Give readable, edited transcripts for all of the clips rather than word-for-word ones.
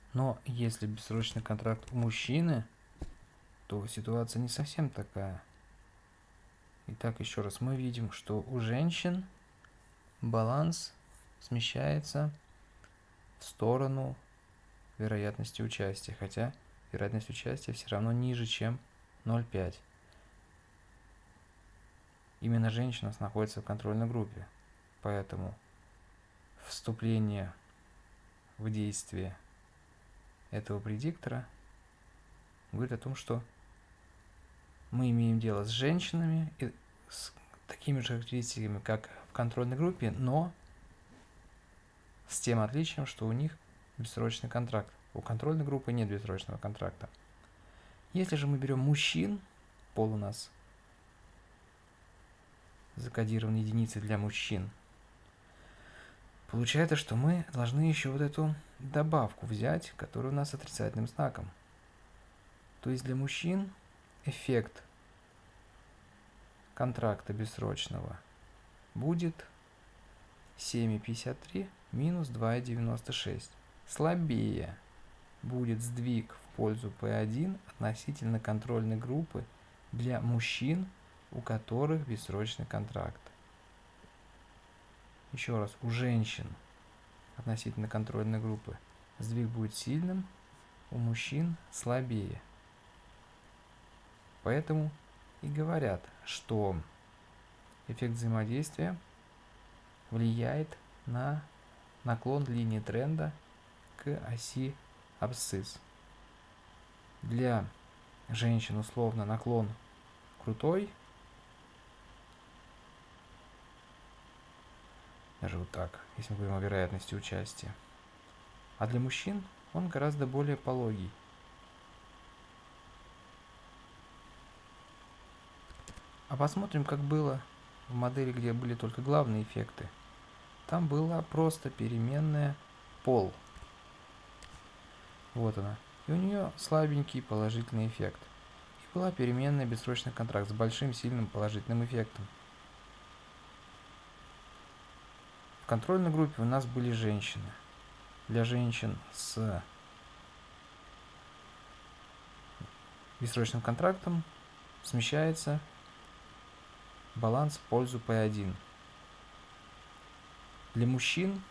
Но если бессрочный контракт у мужчины, то ситуация не совсем такая. Итак, еще раз, мы видим, что у женщин баланс смещается в сторону вероятности участия, хотя вероятность участия все равно ниже, чем 0,5. Именно женщина находится в контрольной группе, поэтому вступление в действие этого предиктора говорит о том, что мы имеем дело с женщинами и с такими же характеристиками, как в контрольной группе, но с тем отличием, что у них бессрочный контракт. У контрольной группы нет бессрочного контракта. Если же мы берем мужчин, пол у нас закодирован единицей для мужчин, получается, что мы должны еще вот эту добавку взять, которая у нас с отрицательным знаком. То есть для мужчин эффект контракта бессрочного будет 7,53 минус 2,96. Слабее будет сдвиг в пользу P1 относительно контрольной группы для мужчин, у которых бессрочный контракт. Еще раз, у женщин относительно контрольной группы сдвиг будет сильным, у мужчин слабее. Поэтому и говорят, что эффект взаимодействия влияет на наклон линии тренда к оси абсцисс. Для женщин условно наклон крутой, даже вот так, если мы говорим о вероятности участия. А для мужчин он гораздо более пологий. А посмотрим, как было в модели, где были только главные эффекты. Там была просто переменная пол. Вот она. И у нее слабенький положительный эффект. И была переменная бессрочный контракт с большим сильным положительным эффектом. В контрольной группе у нас были женщины. Для женщин с бессрочным контрактом смещается баланс в пользу P1. Для мужчин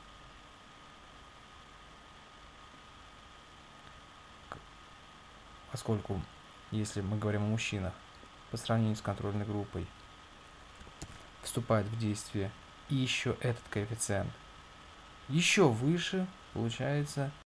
поскольку, если мы говорим о мужчинах, по сравнению с контрольной группой, вступает в действие и еще этот коэффициент, еще выше получается